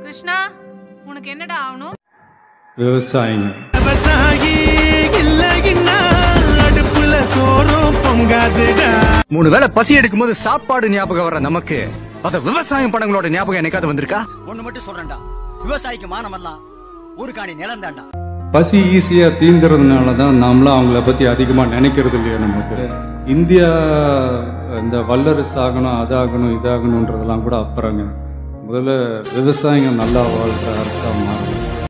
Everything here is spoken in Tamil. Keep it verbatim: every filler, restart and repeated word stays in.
கிருஷ்ணா, உனக்கு என்னடா ஆகணும்? விவசாயிங்க. மூணு வேளை பசி எடுக்கும் போது சாப்பாடு ஞாபகம் வர நமக்கு அத விவசாயம் படங்களோட ஞாபகம் என்னைக்காவது வந்திருக்கா? ஒண்ணு மட்டும் சொல்றேன்டா, விவசாயிக்கு மானமெல்லாம் ஒரு காணி நிலம் தாண்டா. பசி ஈஸியா தீந்துறதுனால தான் நாமளும் அவங்கள பத்தி அதிகமா நினைக்கிறது இல்லையா நமக்கு. இந்தியா இந்த வல்லரசு ஆகணும், அதாகணும், இதாகணுன்றதெல்லாம் கூட அப்புறங்க. முதல்ல விவசாயிங்க நல்லா வாழ்ற அரசா மாறும்.